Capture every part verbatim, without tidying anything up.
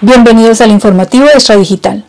Bienvenidos al informativo de Extra Digital.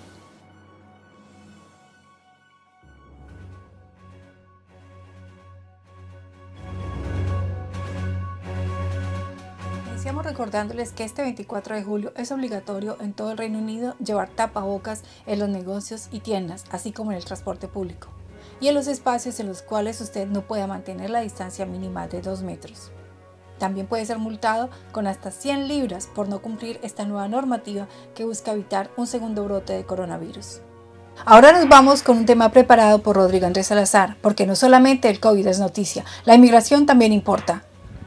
Iniciamos recordándoles que este veinticuatro de julio es obligatorio en todo el Reino Unido llevar tapabocas en los negocios y tiendas, así como en el transporte público, y en los espacios en los cuales usted no pueda mantener la distancia mínima de dos metros. También puede ser multado con hasta cien libras por no cumplir esta nueva normativa que busca evitar un segundo brote de coronavirus. Ahora nos vamos con un tema preparado por Rodrigo Andrés Salazar, porque no solamente el COVID es noticia, la inmigración también importa.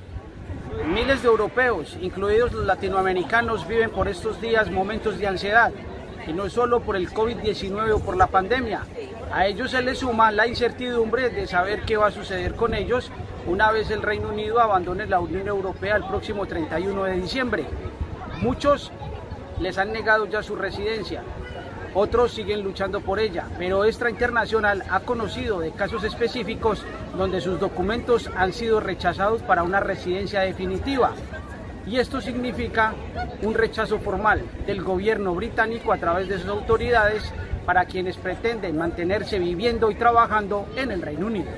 Miles de europeos, incluidos los latinoamericanos, viven por estos días momentos de ansiedad, y no solo por el COVID diecinueve o por la pandemia. A ellos se les suma la incertidumbre de saber qué va a suceder con ellos una vez el Reino Unido abandone la Unión Europea el próximo treinta y uno de diciembre. Muchos les han negado ya su residencia, otros siguen luchando por ella, pero Extra Internacional ha conocido de casos específicos donde sus documentos han sido rechazados para una residencia definitiva. Y esto significa un rechazo formal del gobierno británico a través de sus autoridades para quienes pretenden mantenerse viviendo y trabajando en el Reino Unido.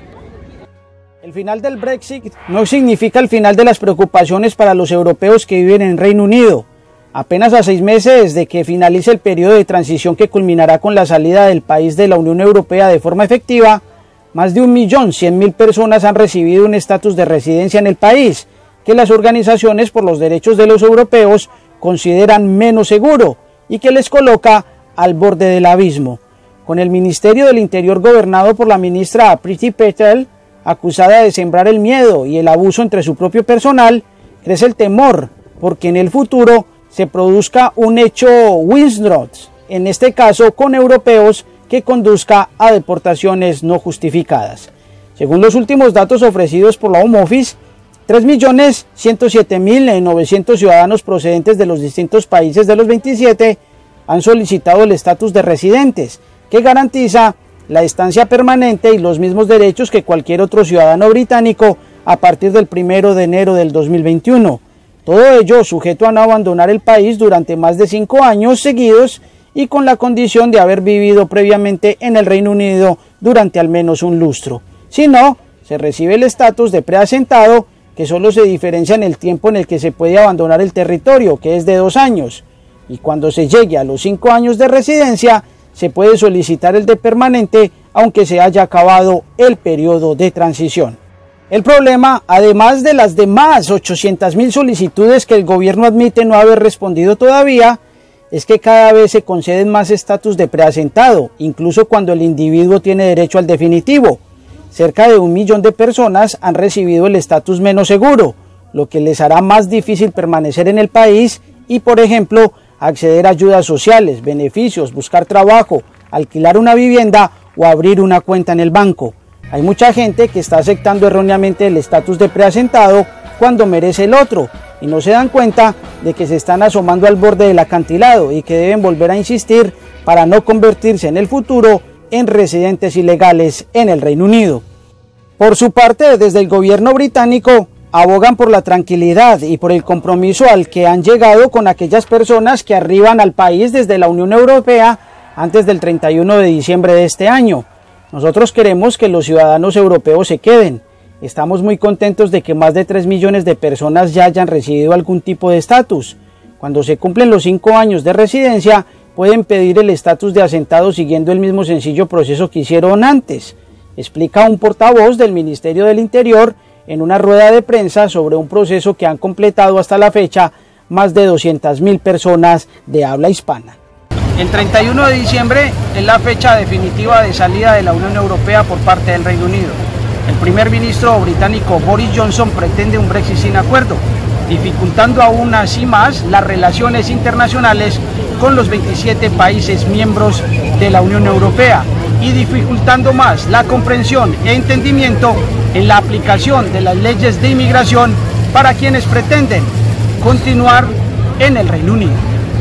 El final del Brexit no significa el final de las preocupaciones para los europeos que viven en Reino Unido. Apenas a seis meses de que finalice el periodo de transición que culminará con la salida del país de la Unión Europea de forma efectiva, más de un millón cien mil personas han recibido un estatus de residencia en el país, que las organizaciones por los derechos de los europeos consideran menos seguro y que les coloca al borde del abismo. Con el Ministerio del Interior gobernado por la ministra Priti Patel, acusada de sembrar el miedo y el abuso entre su propio personal, crece el temor porque en el futuro se produzca un hecho Windrush, en este caso con europeos, que conduzca a deportaciones no justificadas. Según los últimos datos ofrecidos por la Home Office, tres millones ciento siete mil novecientos ciudadanos procedentes de los distintos países de los veintisiete han solicitado el estatus de residentes, que garantiza la estancia permanente y los mismos derechos que cualquier otro ciudadano británico a partir del primero de enero del dos mil veintiuno. Todo ello sujeto a no abandonar el país durante más de cinco años seguidos y con la condición de haber vivido previamente en el Reino Unido durante al menos un lustro. Si no, se recibe el estatus de preasentado, que solo se diferencia en el tiempo en el que se puede abandonar el territorio, que es de dos años, y cuando se llegue a los cinco años de residencia, se puede solicitar el de permanente, aunque se haya acabado el periodo de transición. El problema, además de las demás ochocientas mil solicitudes que el gobierno admite no haber respondido todavía, es que cada vez se conceden más estatus de preasentado, incluso cuando el individuo tiene derecho al definitivo. Cerca de un millón de personas han recibido el estatus menos seguro, lo que les hará más difícil permanecer en el país y, por ejemplo, acceder a ayudas sociales, beneficios, buscar trabajo, alquilar una vivienda o abrir una cuenta en el banco. Hay mucha gente que está aceptando erróneamente el estatus de preasentado cuando merece el otro y no se dan cuenta de que se están asomando al borde del acantilado y que deben volver a insistir para no convertirse en el futuro en residentes ilegales en el Reino Unido. Por su parte, desde el gobierno británico abogan por la tranquilidad y por el compromiso al que han llegado con aquellas personas que arriban al país desde la Unión Europea antes del treinta y uno de diciembre de este año. Nosotros queremos que los ciudadanos europeos se queden. Estamos muy contentos de que más de tres millones de personas ya hayan recibido algún tipo de estatus. Cuando se cumplen los cinco años de residencia, pueden pedir el estatus de asentado siguiendo el mismo sencillo proceso que hicieron antes, explica un portavoz del Ministerio del Interior en una rueda de prensa sobre un proceso que han completado hasta la fecha más de doscientas mil personas de habla hispana. El treinta y uno de diciembre es la fecha definitiva de salida de la Unión Europea por parte del Reino Unido. El primer ministro británico Boris Johnson pretende un Brexit sin acuerdo, dificultando aún así más las relaciones internacionales con los veintisiete países miembros de la Unión Europea y dificultando más la comprensión e entendimiento en la aplicación de las leyes de inmigración para quienes pretenden continuar en el Reino Unido.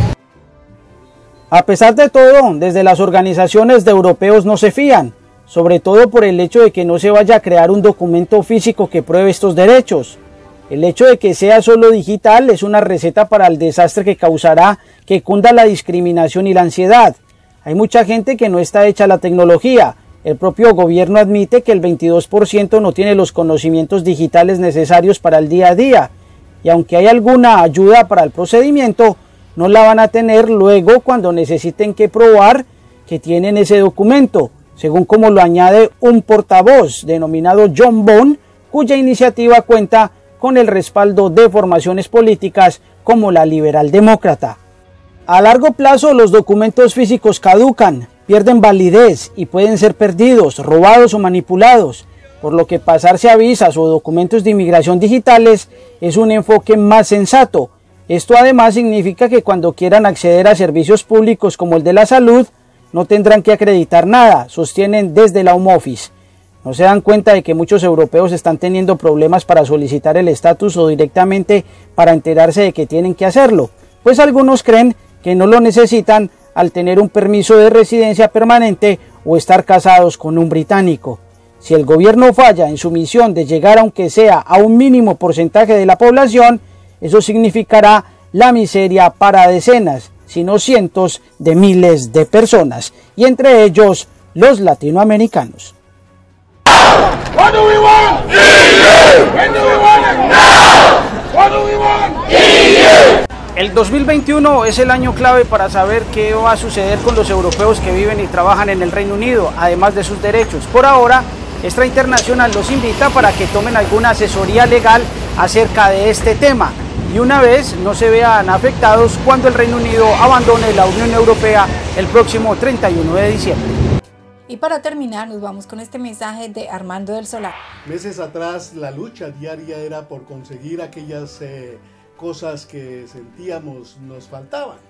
A pesar de todo, desde las organizaciones de europeos no se fían, sobre todo por el hecho de que no se vaya a crear un documento físico que pruebe estos derechos. El hecho de que sea solo digital es una receta para el desastre que causará que cunda la discriminación y la ansiedad. Hay mucha gente que no está hecha a la tecnología. El propio gobierno admite que el veintidós por ciento no tiene los conocimientos digitales necesarios para el día a día. Y aunque hay alguna ayuda para el procedimiento, no la van a tener luego cuando necesiten que probar que tienen ese documento, según como lo añade un portavoz denominado John Bone, cuya iniciativa cuenta con el respaldo de formaciones políticas como la liberal demócrata. A largo plazo los documentos físicos caducan, pierden validez y pueden ser perdidos, robados o manipulados, por lo que pasarse a visas o documentos de inmigración digitales es un enfoque más sensato. Esto además significa que cuando quieran acceder a servicios públicos como el de la salud, no tendrán que acreditar nada, sostienen desde la Home Office. ¿No se dan cuenta de que muchos europeos están teniendo problemas para solicitar el estatus o directamente para enterarse de que tienen que hacerlo? Pues algunos creen que no lo necesitan al tener un permiso de residencia permanente o estar casados con un británico. Si el gobierno falla en su misión de llegar aunque sea a un mínimo porcentaje de la población, eso significará la miseria para decenas, si no cientos de miles de personas, y entre ellos los latinoamericanos. What do we want? E U. When do we want it? Now. What do we want? E U. El dos mil veintiuno es el año clave para saber qué va a suceder con los europeos que viven y trabajan en el Reino Unido, además de sus derechos. Por ahora, Extra Internacional los invita para que tomen alguna asesoría legal acerca de este tema y una vez no se vean afectados cuando el Reino Unido abandone la Unión Europea el próximo treinta y uno de diciembre. Y para terminar nos vamos con este mensaje de Armando del Solar. Meses atrás la lucha diaria era por conseguir aquellas eh, cosas que sentíamos nos faltaban.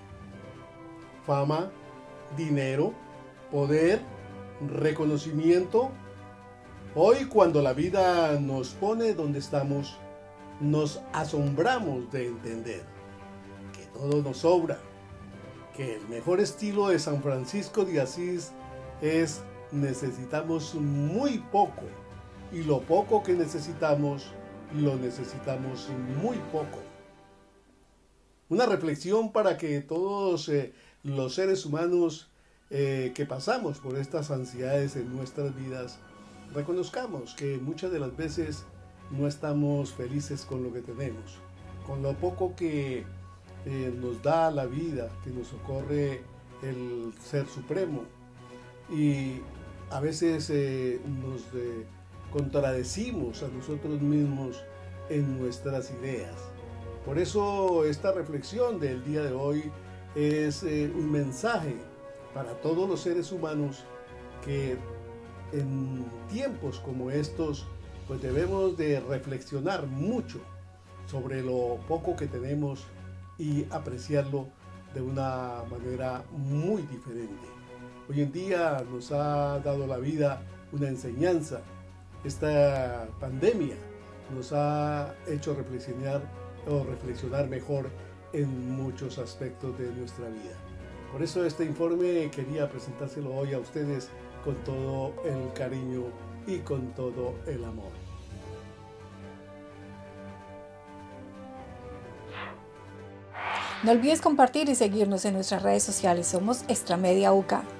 Fama, dinero, poder, reconocimiento. Hoy cuando la vida nos pone donde estamos, nos asombramos de entender que todo nos sobra, que el mejor estilo de San Francisco de Asís es necesitamos muy poco y lo poco que necesitamos lo necesitamos muy poco. Una reflexión para que todos eh, los seres humanos eh, que pasamos por estas ansiedades en nuestras vidas reconozcamos que muchas de las veces no estamos felices con lo que tenemos, con lo poco que eh, nos da la vida, que nos socorre el Ser Supremo, y a veces eh, nos eh, contradecimos a nosotros mismos en nuestras ideas. Por eso esta reflexión del día de hoy es eh, un mensaje para todos los seres humanos que en tiempos como estos pues debemos de reflexionar mucho sobre lo poco que tenemos y apreciarlo de una manera muy diferente. Hoy en día nos ha dado la vida una enseñanza. Esta pandemia nos ha hecho reflexionar o reflexionar mejor en muchos aspectos de nuestra vida. Por eso este informe quería presentárselo hoy a ustedes con todo el cariño y con todo el amor. No olvides compartir y seguirnos en nuestras redes sociales. Somos Extramedia U K.